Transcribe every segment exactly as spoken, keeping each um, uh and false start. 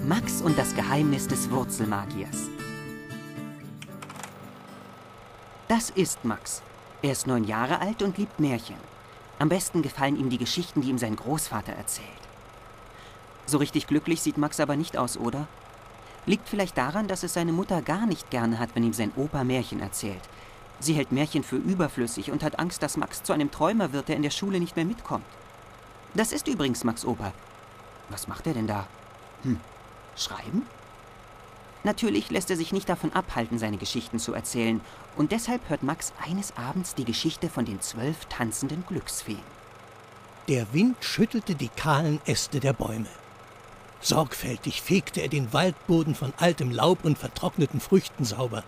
Max und das Geheimnis des Wurzelmagiers. Das ist Max. Er ist neun Jahre alt und liebt Märchen. Am besten gefallen ihm die Geschichten, die ihm sein Großvater erzählt. So richtig glücklich sieht Max aber nicht aus, oder? Liegt vielleicht daran, dass es seine Mutter gar nicht gerne hat, wenn ihm sein Opa Märchen erzählt. Sie hält Märchen für überflüssig und hat Angst, dass Max zu einem Träumer wird, der in der Schule nicht mehr mitkommt. Das ist übrigens Max' Opa. Was macht er denn da? Hm, schreiben? Natürlich lässt er sich nicht davon abhalten, seine Geschichten zu erzählen. Und deshalb hört Max eines Abends die Geschichte von den zwölf tanzenden Glücksfeen. Der Wind schüttelte die kahlen Äste der Bäume. Sorgfältig fegte er den Waldboden von altem Laub und vertrockneten Früchten sauber.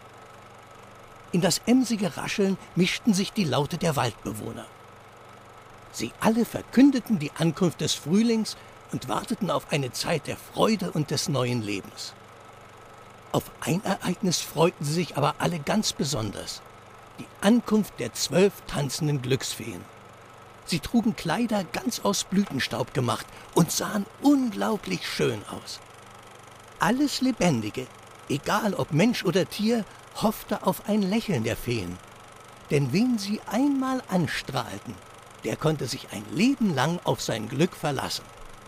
In das emsige Rascheln mischten sich die Laute der Waldbewohner. Sie alle verkündeten die Ankunft des Frühlings und warteten auf eine Zeit der Freude und des neuen Lebens. Auf ein Ereignis freuten sie sich aber alle ganz besonders: die Ankunft der zwölf tanzenden Glücksfeen. Sie trugen Kleider ganz aus Blütenstaub gemacht und sahen unglaublich schön aus. Alles Lebendige, egal ob Mensch oder Tier, hoffte auf ein Lächeln der Feen. Denn wen sie einmal anstrahlten, der konnte sich ein Leben lang auf sein Glück verlassen.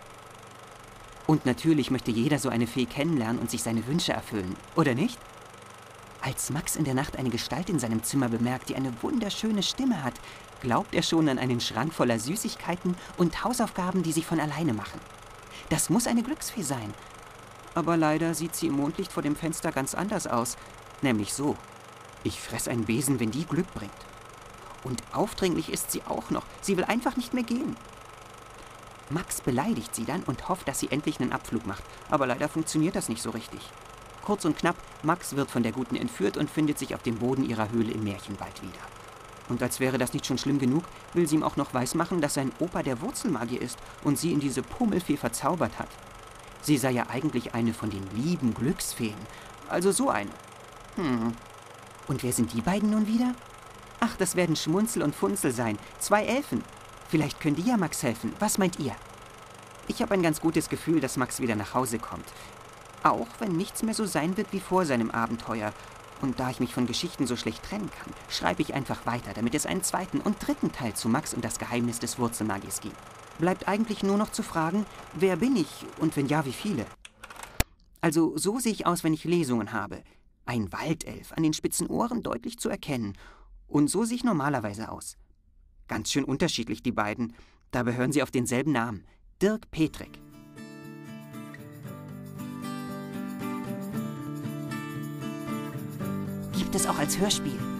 Und natürlich möchte jeder so eine Fee kennenlernen und sich seine Wünsche erfüllen, oder nicht? Als Max in der Nacht eine Gestalt in seinem Zimmer bemerkt, die eine wunderschöne Stimme hat, glaubt er schon an einen Schrank voller Süßigkeiten und Hausaufgaben, die sich von alleine machen. Das muss eine Glücksfee sein. Aber leider sieht sie im Mondlicht vor dem Fenster ganz anders aus. Nämlich so: Ich fress ein Besen, wenn die Glück bringt. Und aufdringlich ist sie auch noch. Sie will einfach nicht mehr gehen. Max beleidigt sie dann und hofft, dass sie endlich einen Abflug macht. Aber leider funktioniert das nicht so richtig. Kurz und knapp, Max wird von der Guten entführt und findet sich auf dem Boden ihrer Höhle im Märchenwald wieder. Und als wäre das nicht schon schlimm genug, will sie ihm auch noch weismachen, dass sein Opa der Wurzelmagier ist und sie in diese Pummelfee verzaubert hat. Sie sei ja eigentlich eine von den lieben Glücksfeen. Also so eine. Hm. Und wer sind die beiden nun wieder? Ach, das werden Schmunzel und Funzel sein. Zwei Elfen. Vielleicht können die ja Max helfen. Was meint ihr? Ich habe ein ganz gutes Gefühl, dass Max wieder nach Hause kommt. Auch wenn nichts mehr so sein wird wie vor seinem Abenteuer. Und da ich mich von Geschichten so schlecht trennen kann, schreibe ich einfach weiter, damit es einen zweiten und dritten Teil zu Max und das Geheimnis des Wurzelmagiers gibt. Bleibt eigentlich nur noch zu fragen, wer bin ich und wenn ja, wie viele? Also so sehe ich aus, wenn ich Lesungen habe. Ein Waldelf, an den spitzen Ohren deutlich zu erkennen. Und so sehe ich normalerweise aus. Ganz schön unterschiedlich, die beiden. Dabei hören sie auf denselben Namen: Dirk Petrik. Gibt es auch als Hörspiel.